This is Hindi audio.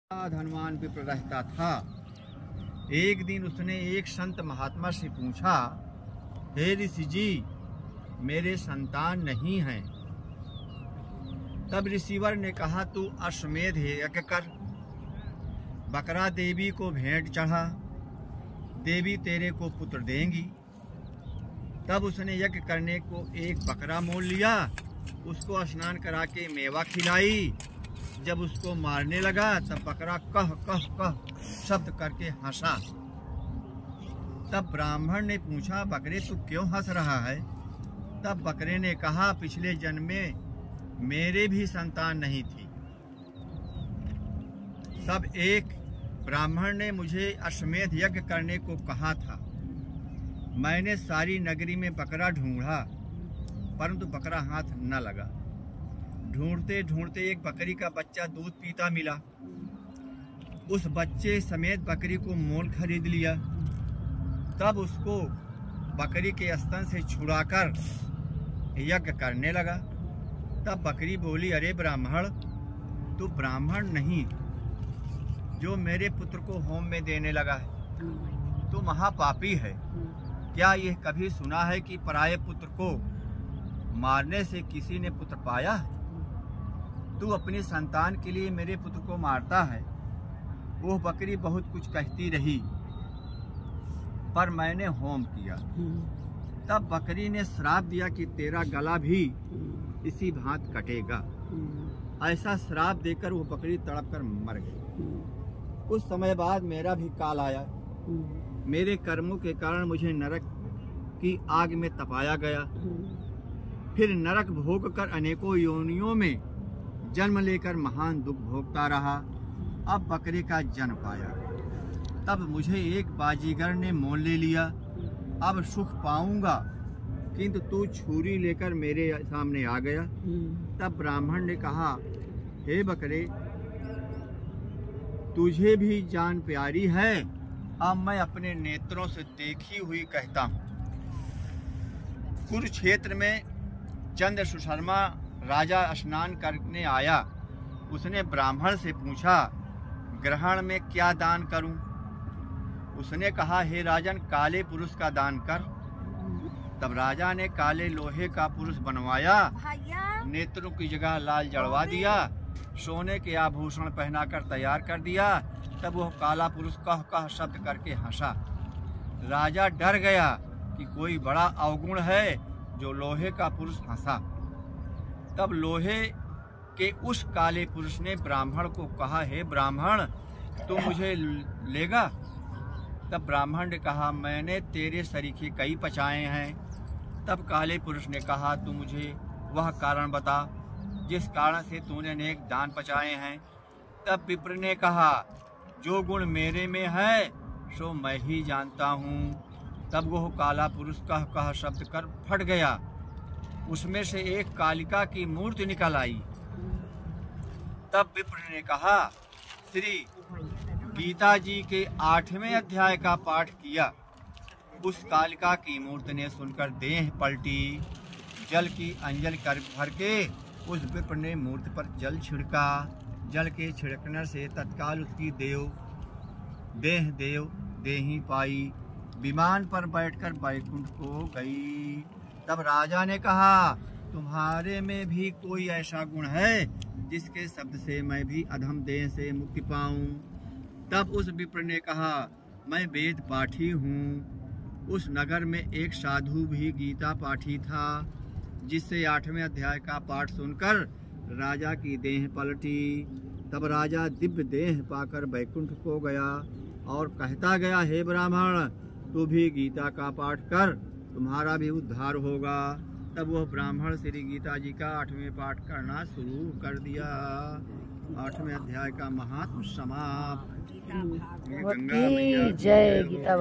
धनवान विप्र रहता था। एक दिन उसने एक संत महात्मा से पूछा, हे ऋषि जी, मेरे संतान नहीं हैं। तब ऋषिवर ने कहा, तू अश्वमेध यज्ञ कर, बकरा देवी को भेंट चढ़ा, देवी तेरे को पुत्र देंगी। तब उसने यज्ञ करने को एक बकरा मोल लिया, उसको स्नान करा के मेवा खिलाई। जब उसको मारने लगा तब बकरा कह कह कह शब्द करके हंसा। तब ब्राह्मण ने पूछा, बकरे तू क्यों हंस रहा है? तब बकरे ने कहा, पिछले जन्म में मेरे भी संतान नहीं थी। सब एक ब्राह्मण ने मुझे अश्वमेध यज्ञ करने को कहा था। मैंने सारी नगरी में बकरा ढूंढा, परंतु बकरा हाथ न लगा। ढूंढते ढूंढते एक बकरी का बच्चा दूध पीता मिला। उस बच्चे समेत बकरी को मोल खरीद लिया। तब उसको बकरी के स्तन से छुड़ाकर यज्ञ करने लगा। तब बकरी बोली, अरे ब्राह्मण, तू ब्राह्मण नहीं जो मेरे पुत्र को होम में देने लगा है, तू महापापी है। क्या यह कभी सुना है कि पराये पुत्र को मारने से किसी ने पुत्र पाया? तू अपनी संतान के लिए मेरे पुत्र को मारता है। वो बकरी बहुत कुछ कहती रही, पर मैंने होम किया। तब बकरी ने श्राप दिया कि तेरा गला भी इसी भांत कटेगा। ऐसा श्राप देकर वो बकरी तड़प कर मर गई। कुछ समय बाद मेरा भी काल आया। मेरे कर्मों के कारण मुझे नरक की आग में तपाया गया। फिर नरक भोग कर अनेकों योनियों में जन्म लेकर महान दुख भोगता रहा। अब बकरे का जन्म पाया। तब मुझे एक बाजीगर ने मोल ले लिया। अब सुख पाऊंगा, किंतु तू छुरी लेकर मेरे सामने आ गया। तब ब्राह्मण ने कहा, हे बकरे, तुझे भी जान प्यारी है। अब मैं अपने नेत्रों से देखी हुई कहता हूँ। कुरुक्षेत्र में चंद्र सुशर्मा राजा स्नान करने आया। उसने ब्राह्मण से पूछा, ग्रहण में क्या दान करूं? उसने कहा, हे राजन, काले पुरुष का दान कर। तब राजा ने काले लोहे का पुरुष बनवाया, नेत्रों की जगह लाल जड़वा दिया, सोने के आभूषण पहनाकर तैयार कर दिया। तब वह काला पुरुष कह कह शब्द करके हंसा। राजा डर गया कि कोई बड़ा अवगुण है जो लोहे का पुरुष हंसा। तब लोहे के उस काले पुरुष ने ब्राह्मण को कहा, हे ब्राह्मण, तू मुझे लेगा? तब ब्राह्मण ने कहा, मैंने तेरे सरीखे कई पचाए हैं। तब काले पुरुष ने कहा, तू मुझे वह कारण बता जिस कारण से तूने अनेक दान पचाए हैं। तब विप्र ने कहा, जो गुण मेरे में है सो मैं ही जानता हूँ। तब वह काला पुरुष कह कह शब्द कर फट गया। उसमें से एक कालिका की मूर्ति निकल आई। तब विप्र ने कहा, श्री गीता जी के 8वें अध्याय का पाठ किया। उस कालिका की मूर्ति ने सुनकर देह पलटी। जल की अंजलि कर भर के उस विप्र ने मूर्ति पर जल छिड़का। जल के छिड़कने से तत्काल उसकी देह देही पाई। विमान पर बैठकर बैकुंठ को गई। तब राजा ने कहा, तुम्हारे में भी कोई ऐसा गुण है जिसके शब्द से मैं भी अधम देह से मुक्ति पाऊं? तब उस विप्र ने कहा, मैं वेद पाठी हूँ। उस नगर में एक साधु भी गीता पाठी था, जिससे 8वें अध्याय का पाठ सुनकर राजा की देह पलटी। तब राजा दिव्य देह पाकर बैकुंठ को गया और कहता गया, हे ब्राह्मण, तू भी गीता का पाठ कर, तुम्हारा भी उद्धार होगा। तब वह ब्राह्मण श्री गीता जी का 8वें पाठ करना शुरू कर दिया। 8वें अध्याय का महात्म समाप्त। गंगा मैया जय।